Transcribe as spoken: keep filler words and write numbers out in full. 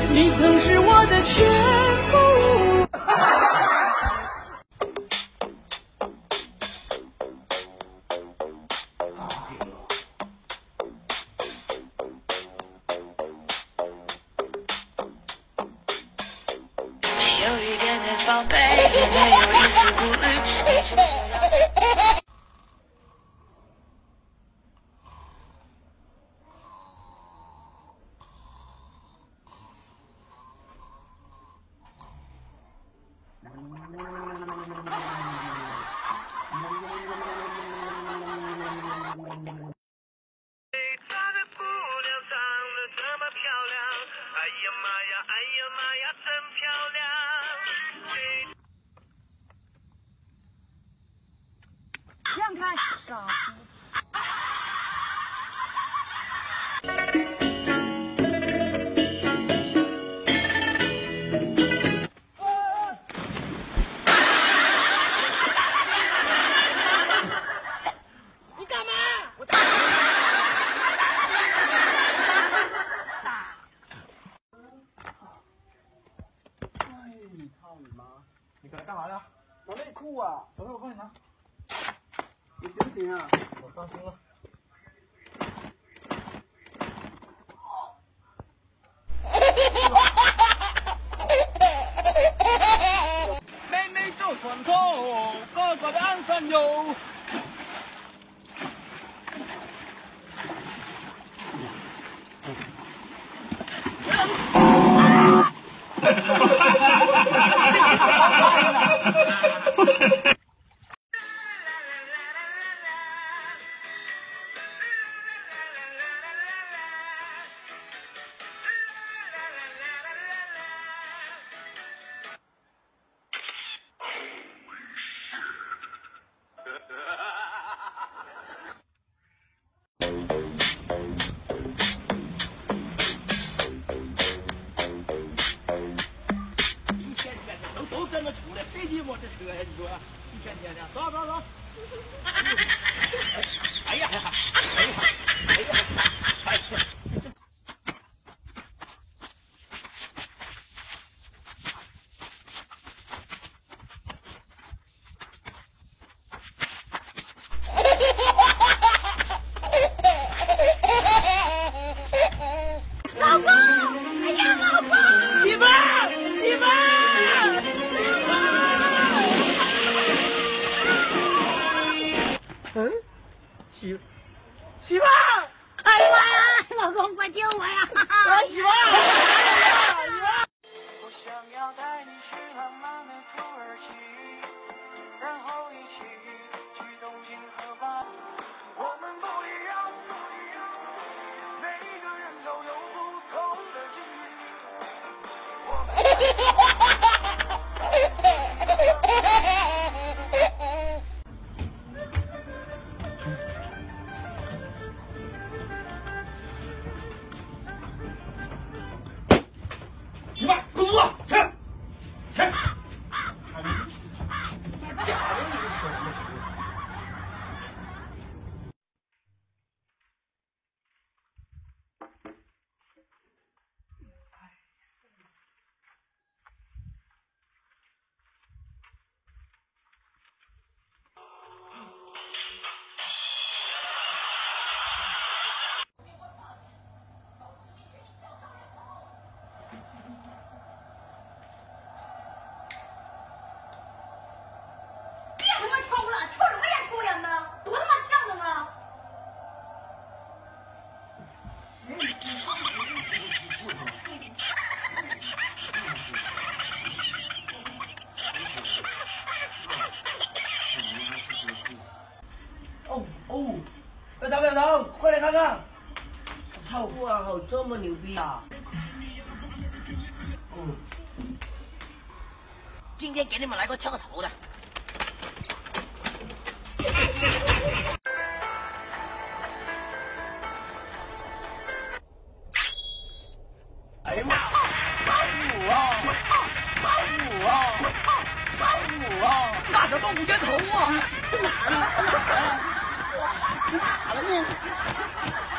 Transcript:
你曾是我的全部。 没有一点点防备，也没有一丝顾虑，你只是要。 让开，傻逼！ 你干嘛？我打。哎，你操你妈！你搁这干啥呢？ 找内裤啊！ 等会儿我帮你拿。 你行不行啊？ 我放心了。妹妹做船头，哥哥的岸上游。一天天的都都这么出来，谁骑摩托车呀？你说，一天天的，走走走。哎呀，哎呀，哎呀，哎呀，哎呀！ 老公，哎呀，老公！ 媳妇儿，媳妇儿，嗯，媳媳妇儿， 哎呀妈呀，老公，快救我呀！ 啊，媳妇儿， 我想要带你去浪漫的土耳其，然后一起去东京和巴黎。我们不一样，每个人都有不同的境遇。我们。 你妈，滚犊子，起来，起来！假的，你个蠢货！ 他妈抽了，抽什么烟抽烟呢？多他妈呛的呢！ 哦哦，表长表长，快来看看！我操！ 哇靠，这么牛逼啊！ 嗯， 今天给你们来个敲个头的。 哎呀妈！五啊！五啊！五啊！打什么五件头啊？哪儿呢？哪儿啊？哪儿了呢？